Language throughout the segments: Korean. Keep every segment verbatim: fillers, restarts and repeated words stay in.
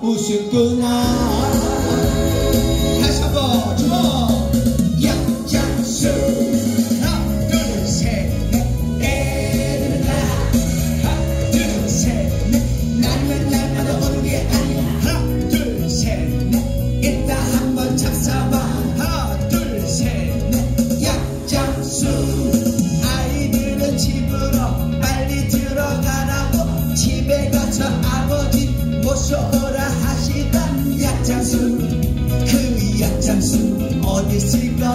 웃었구나. 다시 한번 주먹. 약장수 하나 둘 셋 넷 애들은 나 하나 둘 셋 넷 나는 날마다 오는 게 아니야. 하나 둘 셋 넷 이따 한번 잡숴봐. 하나 둘 셋 넷 약장수 아이들은 집으로 빨리 들어가라고 집에 가서 아버지 모셔오라 하시던 약장수. 그 약장수 어디 있을까?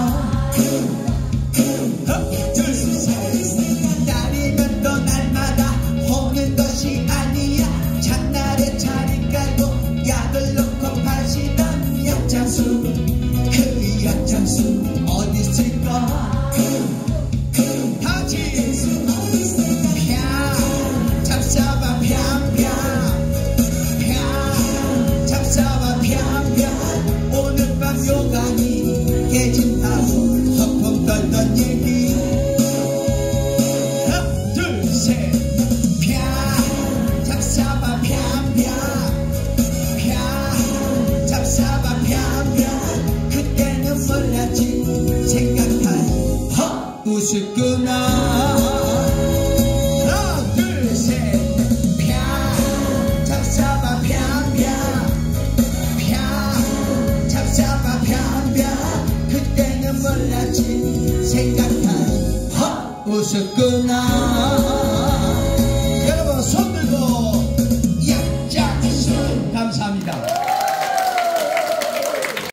하나 둘 셋 날이면 또 날마다 오는 것이 아니야. 장날에 자리 깔고 약을 놓고 파시던 약장수. 그 약장수 어디 있을까? 다같이 펴 잡숴봐 펴펴 잡숴봐 펴펴 오늘 밤 요강이 깨진다고 허풍 떨던 얘기. 하나 둘 셋 펴 잡숴봐 펴펴 펴 잡숴봐 펴펴 그때는 몰랐지 생각한 헛 웃었구나. 하나 둘 셋 펴 잡숴봐 펴펴 펴 잡숴봐 펴펴 그때는 몰랐지 생각한 헛 웃었구나.